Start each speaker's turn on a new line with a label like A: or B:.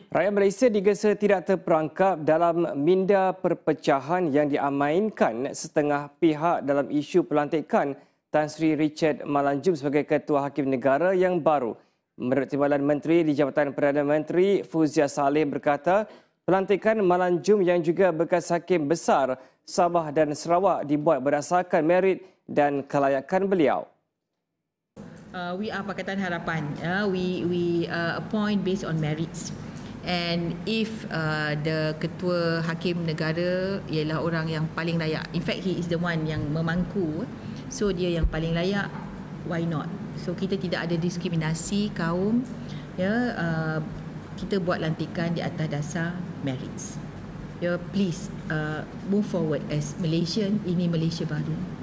A: Rakyat Malaysia digesa tidak terperangkap dalam minda perpecahan yang diamainkan setengah pihak dalam isu pelantikan Tan Sri Richard Malanjum sebagai Ketua Hakim Negara yang baru. Menurut Timbalan Menteri di Jabatan Perdana Menteri, Fuzia Saleh berkata, pelantikan Malanjum yang juga bekas Hakim Besar Sabah dan Sarawak dibuat berdasarkan merit dan kelayakan beliau.
B: We are Pakatan Harapan. We appoint based on merits. And if the Ketua Hakim Negara ialah orang yang paling layak, in fact he is the one yang memangku, so dia yang paling layak, why not? So kita tidak ada diskriminasi kaum, kita buat lantikan di atas dasar merits. Please move forward as Malaysian, ini Malaysia baru.